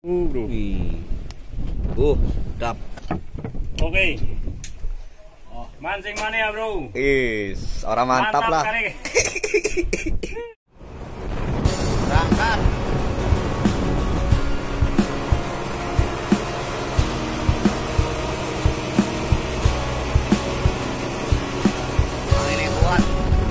Bro. Wih. Dap. Oke. Oh, mancing mana ya, Bro? Orang mantap lah. Kali. Berangkat. Ini kuat.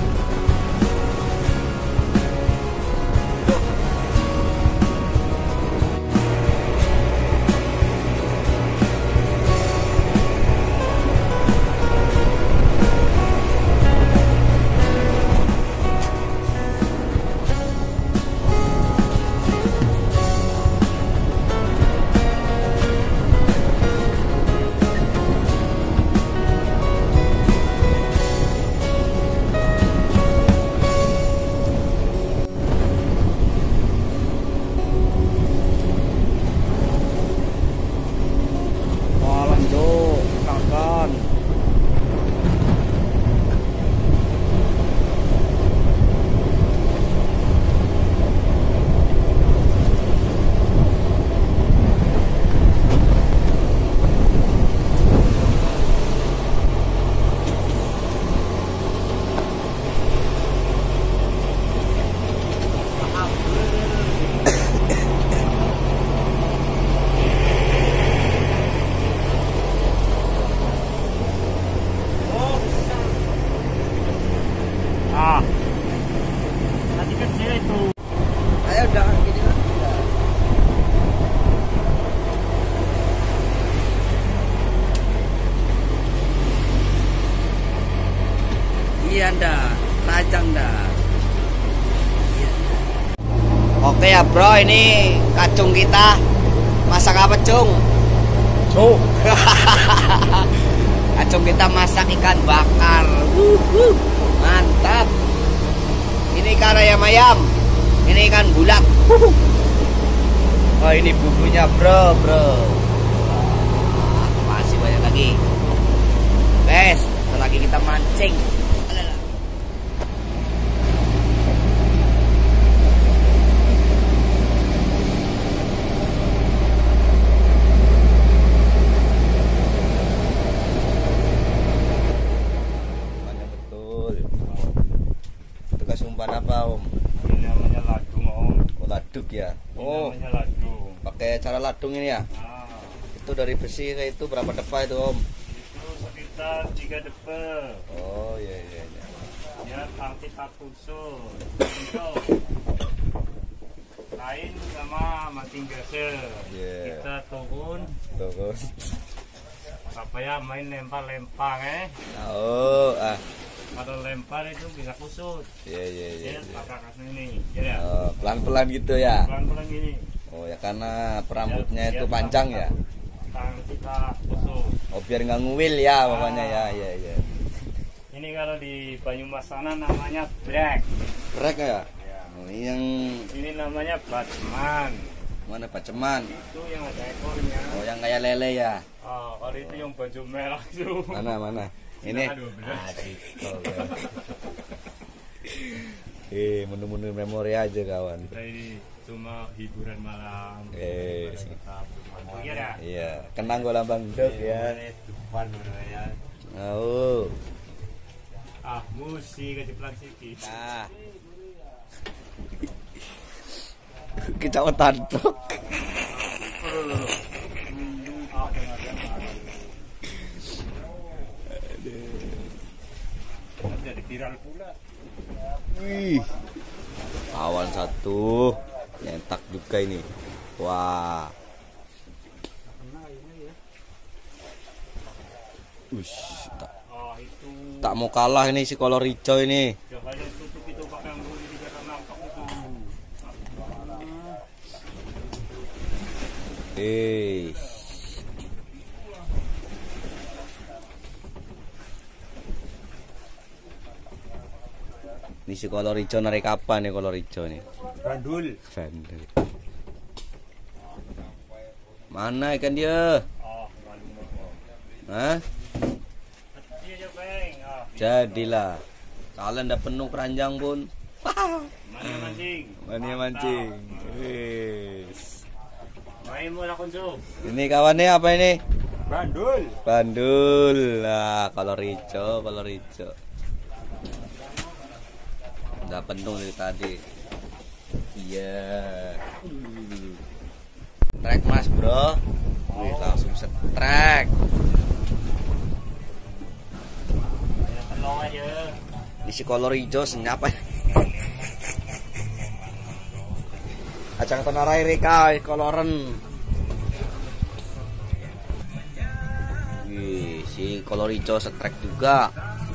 Nanti kecil itu. Ayo udah gini lah. Iya dah, tajam dah. Oke ya bro, ini kacung kita masak apa cung? Cuk. Kacung kita masak ikan bakar. Mantap. Ini ikan ayam, ini ikan bulat. Oh ini bumbunya bro. Masih banyak lagi. Guys, lagi kita mancing. Umpan apa om? Ini namanya ladung, Om. Oh laduk ya. Ini namanya ladung. Pakai cara ladung ini ya. Nah, Itu dari besi kayak itu berapa depa itu om? itu sekitar 3 depe. Oh iya. Ya, tangki tak khusus. Untuk lain sama mancing biasa. Yeah. Kita turun Tuh. apa ya, main lempar-lempar Oh Kalau lempar itu bisa kusut. iya. Ya, pakai kasih ini. Ya. Oh, pelan-pelan gitu ya. Pelan-pelan gini. Oh ya karena perambutnya Ya, itu biar panjang ya. Tangan kita kusut. Oh biar nggak nguil ya pokoknya ya. Iya. Ini kalau di Banyumas sana namanya brek. Brek ya. Ya. Oh, Ini namanya batman. mana paceman? Itu yang ada ekornya. Oh yang kayak lele ya. Oh, kalau itu yang baju merah itu. Mana? Ini. Nah, 12. Menu-menu memori aja kawan. Kita ini cuma hiburan malam. Kita ya. Iya, kenang gue lambang dok ya. Depan ya. Oh. Musik keceplan sikit. Nah. Kecamatan dok. Jadi viral pula. Wih. Awan satu. Nyentak juga ini. Wah. Ush, tak mau kalah ini si kolor hijau ini. Jangan tutup itu pakai anggur di dalam nampak itu. Ini si kolor hijau narik kapan nih kolor hijau nih? Bandul. Mana ikan dia? Hah? Jadilah. Kalian udah penuh keranjang pun. Mania mancing. Mania mancing. Wis. Main Kain mo na konso. Ini kawannya apa ini? Bandul. Bandul. Nah, kolor hijau. Udah penuh dari tadi. Iya. Trek mas bro. Wih, langsung setrek. Telong aja. Isi kolor hijau senyap ya. Acang tenarai reka koloren. Wih, si kolor hijau setrek juga.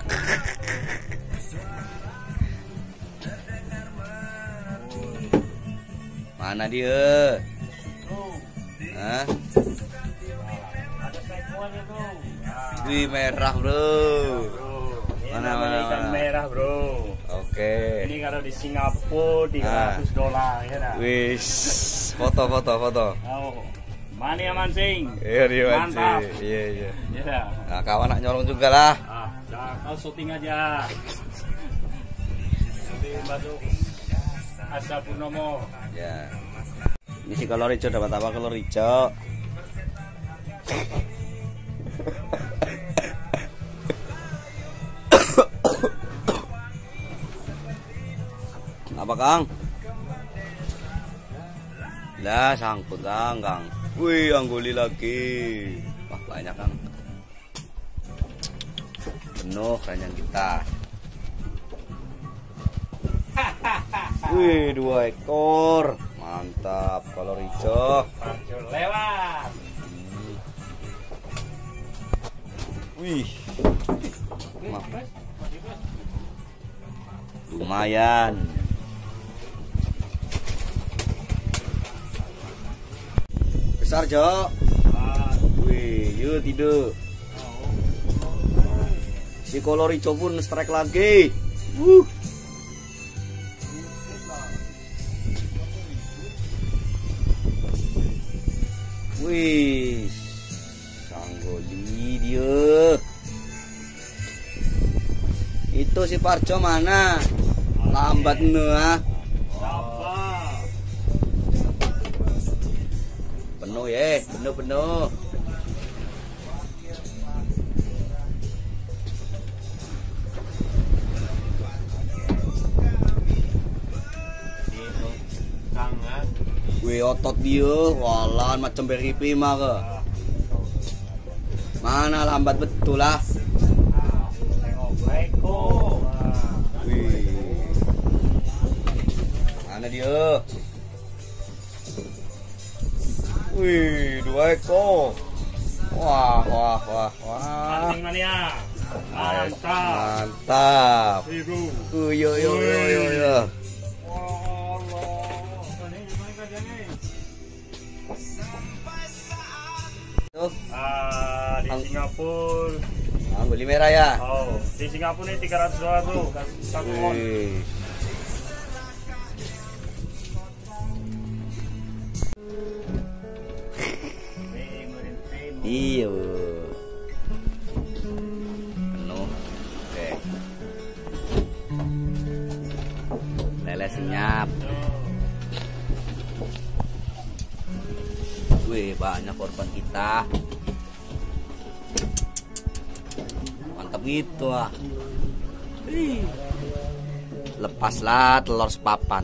Mana dia? Hah? Ada semuanya tuh. Wih, merah bro. Mana ikan merah bro. Oke. Ini kalau di Singapura $300 ya dah. Wis, foto. Oh, mana yang mancing? Iya dia Mantap. mancing. Iya. Ya dah. Nah, kawan nak nyolong juga lah. Dah kau syuting aja. Nanti masuk Asa Purnomo. Ya. Ini si kolor hijau dapat apa kolor hijau? Apa Kang? Lah sangkut Kang. Wih, anggoli lagi. Wah, banyak Kang. Penuh keranjang kita. Wih, 2 ekor. Mantap, kolor hijau. Parjo lewat. Wih. Lumayan. Besar, Jo. Wih, yuk tidur. Si kolor hijau pun strike lagi. Wih, sanggoli dia. Itu si Parjo mana? Lambat nih. Penuh ya, penuh. Wih, otot dia, walan macam beri prima ke. Mana lambat betul lah. Wih. Mana dia? Wih, 2 ekor. Wah. Mancing mania. Mantap. Yo. Di Singapura. Anggoli merah ya. Oh, di Singapura ini $300 tuh, satu on. Wih. Iya. Penuh. Oke. Lele senyap. Wih, banyak korban kita. Mantap gitu ah. Lepaslah telur sepapan.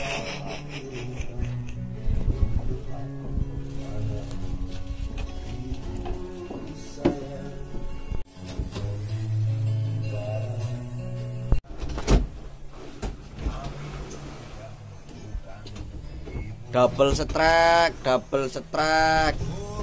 Double strike.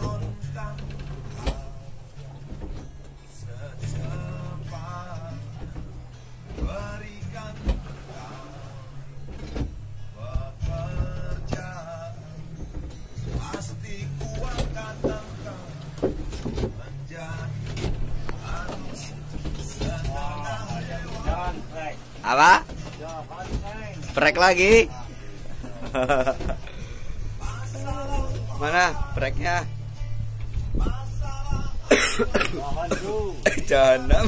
Apa? Break lagi. Mana breaknya? Janam.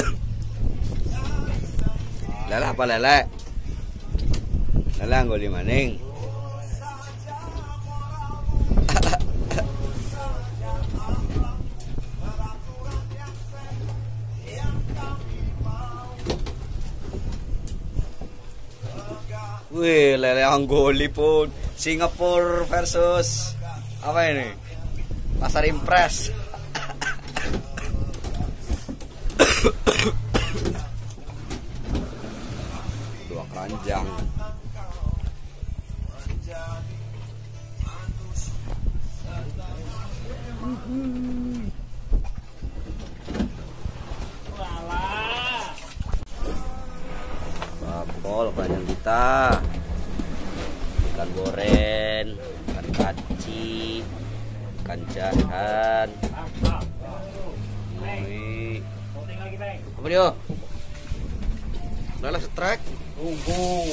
Lele apa lele? Lele anggoli maning. Wih, lele Anggoli pun. Singapura versus apa ini? Pasar Impres. Dua keranjang. Bakpol keranjang kita. Ikan goreng, ikan kaci, ikan jahan. Apa dia? Udah lah setrek. Tunggu.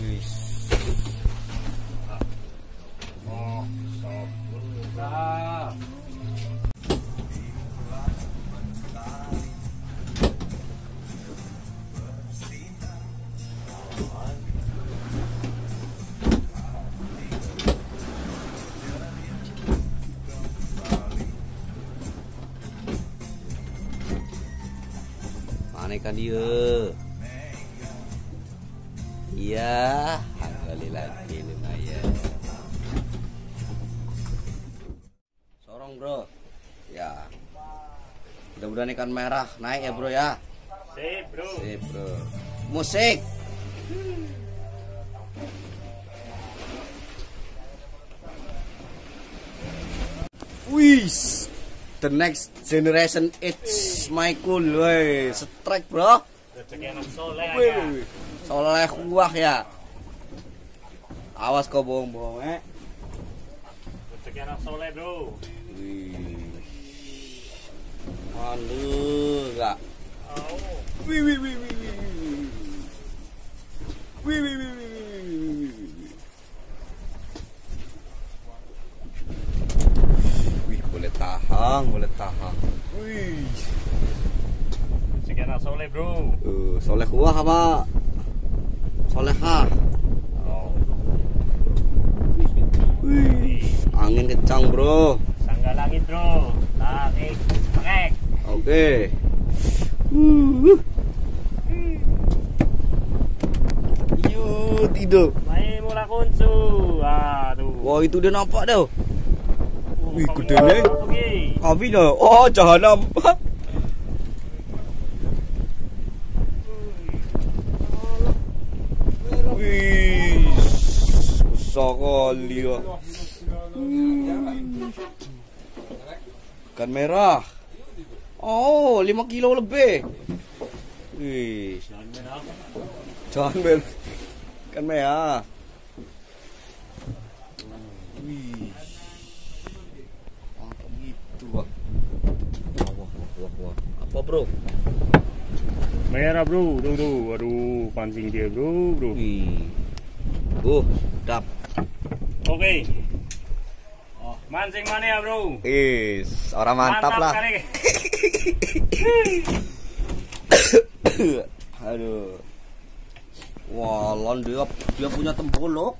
Mana ikan dia? Iya, kali lagi lumayan. Sorong bro, ya. Mudah-mudahan ikan merah naik ya bro ya. Sip bro. Sip bro. Musik. Wih, the next generation it's my cool, woi, strike bro. Rezeki anak soleh Wih, aja. soleh kuah ya. Awas kau bohong-bohong Rezeki anak soleh bro. Wih, aduh, enggak. Oh. Wih, wih, wih, wih, wih, wih, wih, wih, wih, wih. Wih, boleh tahan, boleh tahan. Wih. Rezeki anak soleh bro. Soleh kuah apa? Solehah. Oh. Wih, angin kencang bro. Sangga langit bro. Langit pengek. Oke. Yuk tidur. Main mula kuncu. Aduh. Wah itu dia nampak dah. Wih, Kami gede nih. pergi. Kafinya. Oh jahanam. Wih, besar kali ya. Ikan merah. Oh, 5 kilo lebih. Wih, Jangan merah. jangan ber. Ikan merah. Wih. Mantap gitu, Bang. Wah. Apa, Bro? Merah bro. Tuh. Aduh, pancing dia bro. Wih. Dap. Oke. Oh, mancing mana ya bro? Is, orang mantap lah. Kali. Aduh. Wah, lon dia punya tembolok.